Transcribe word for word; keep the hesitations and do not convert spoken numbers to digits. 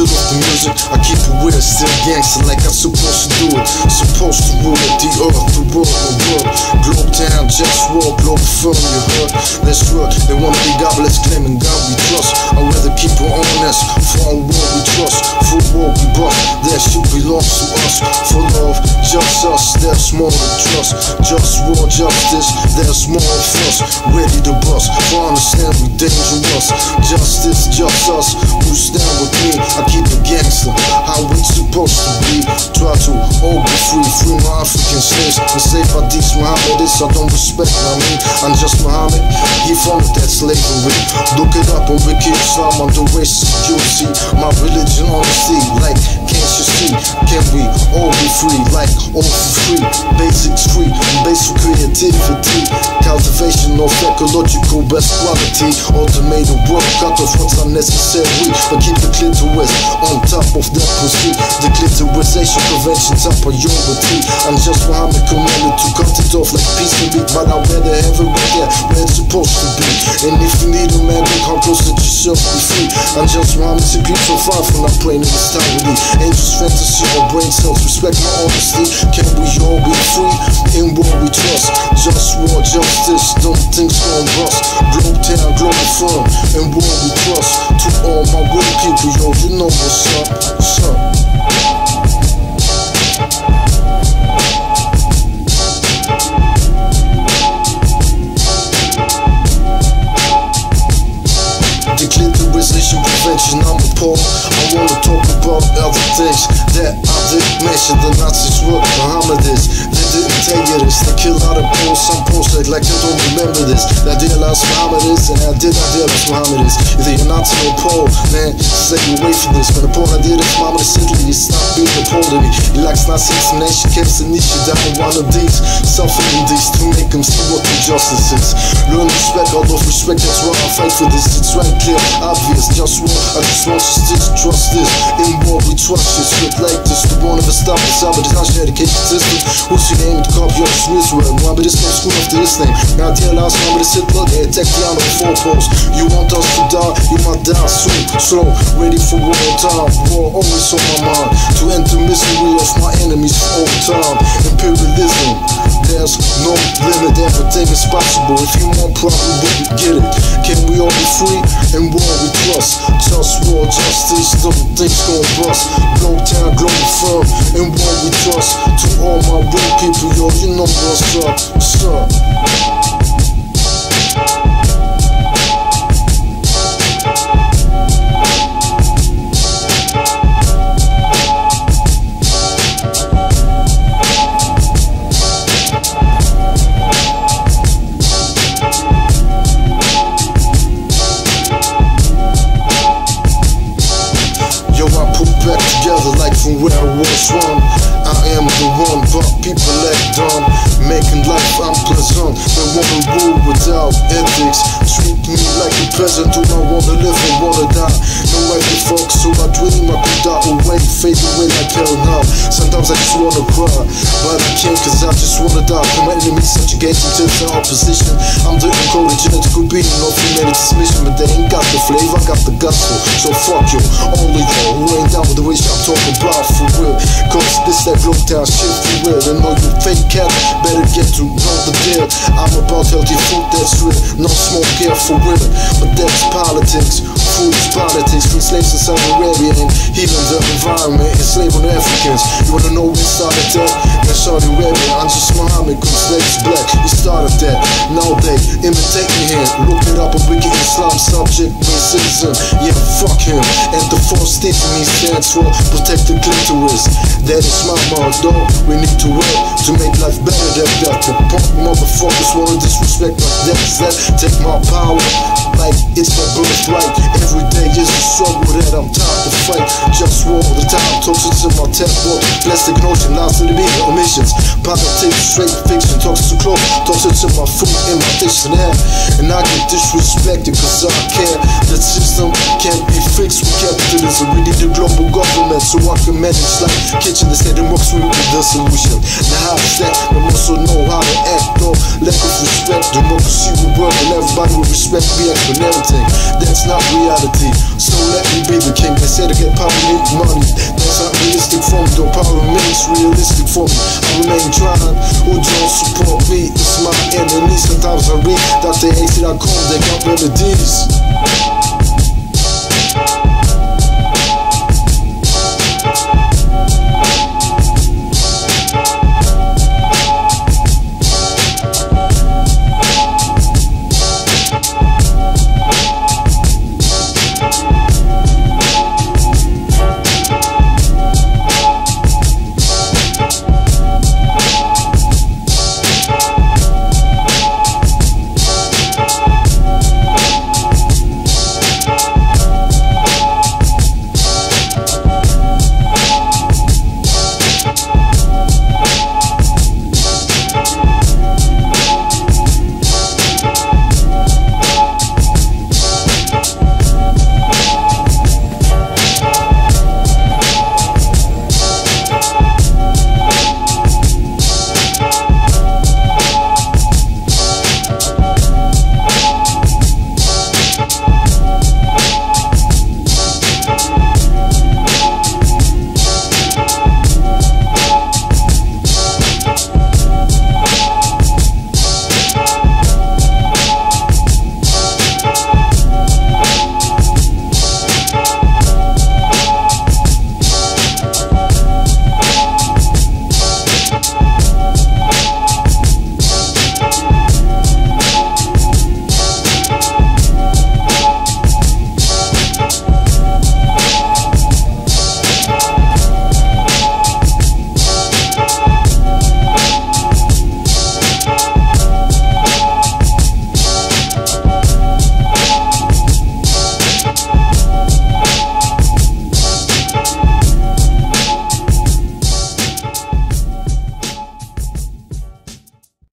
of the music, I keep it weird, still gangster like I'm supposed to do it. Supposed to rule it, the earth, the world, the world. Globe town, JustWar, Globalfirm, you heard? Let's work, they wanna be godless, claiming God we trust. I'd rather keep it honest, for our world we trust. For war we bust, that shit belongs to us. For love, just us, there's more to trust. Just war, justice, there's more of us. Ready to bust, for understand we dangerous. Justice, just us, who stand with me. I keep it gangster, how we supposed to be. Try to all be free, free my African slaves. And say by these Mohammedists, I don't respect, I mean, I'm just Muhammad, he funded that slavery. Look it up on Wiki Islam, under racist security. My religion honesty, like, can't you see? Can we all be free, like, all for free? Basics free, basic creativity. Cultivation of ecological best quality. Automated work, cut off what's unnecessary. But keep the clitoris on top of that pursuit. The clitorisation prevention top priority. I'm just Muhammad commanded to cut it off like piece of meat. But I'd rather have it right there where it's supposed to be. And if you need a man, then come close, let yourself be free. I'm just Muhammad, see people far from not praying in this time with me. Angels fantasy or brain cells, respect my honesty. Can we all be free? In war we trust. Just war, justice, don't things gon' bust. Globe town, Globalfirm, in war we trust. To all my real people, yo, you know what's up, what's up. Clitorisation prevention, I'm appalled. I wanna talk about other things that I didn't mention. The Nazis were Mohammedists, they didn't tell you this. They kill out of Poles, some Poles act like they don't remember this. I realized Mohammedists, and I did not realize Mohammedists. Either you're Nazi or Pole, man, stay away from this. When the Pole I did is Mohammed Sidley, he stopped being a Pole to me. He likes Nazis and nation camps and niche down one of these. Suffering these to make them see what the justice is. Learn respect, all of respect, that's why I fight for this. It's right clear, obvious, just war. I just want you to trust this. In war we trust this. Shit like this, the one of us stop this out, but it's not your education system. What's your name? The copy of Swiss word. One but this name school after this name. Now dear last one but it's Hitler, they attack the on the four posts. You want us to die, you might die soon. Slow, ready for war time. War always on my mind. To end the misery of my enemies for all time. Imperialism, there's no limit, everything is possible. If you want probably we can get it. Can we all be free? In war we trust. Just war, justice, don't things gon' bust. Globe town, Globalfirm, in war we trust. To all my real people, yo, you know what's up, what's up. Like from where I was from, I am the one, but people act dumb, making life unpleasant. They wanna rule without ethics, treat me like a peasant. Do I wanna live or wanna die? No way to fuck, so I dream I could die away, fade away like hell now. Sometimes I just wanna cry, but I can't cause I just wanna die. From my enemies subjugating to the opposition. I'm the encoded genetical being of humanity's mission, but they ain't got the flavor, I got the gospel. So fuck you, only you who ain't down with the way I'm talking about for real. Cause this that globe town shit for real. And all you fake cats better get to know the deal. I'm about healthy food that's real, no smoke here for real. But that's politics, food is politics. Free slaves in Saudi Arabia and healing the environment, enslaving the Africans. You wanna know we started that? In Saudi Arabia, I'm just Muhammad, cause slaves black. We started that, now they imitate me here. Look it up on Wiki Islam, subject, racism. Yeah, fuck him. And the force teaching me stands for protect the clitoris. That is my motto. We need to work to make life better than that. The punk motherfuckers wanna disrespect my that's that. Take my power like it's my birthright. Every day is a struggle that I'm tired to fight. Just war all the time, toxins in my tap water. Plastic notion, lies to the media, omissions. Politics, straight fiction, toxins to clothes. Toxins in my food, in my dictionary. And I get disrespected cause I care. The system can't be fixed with capitalism. We need a global government so I can manage like kitchen. The state works with the solution. Now how's that? We also know how to act though. Lack of respect, democracy will work and everybody will respect me and everything. That's not reality. reality. So let me be the king. They say to get power need money. That's not realistic for me, though power remains realistic for me. I remain trying, who don't support me? It's my enemies. Sometimes I read that they hate it, I come, they got remedies.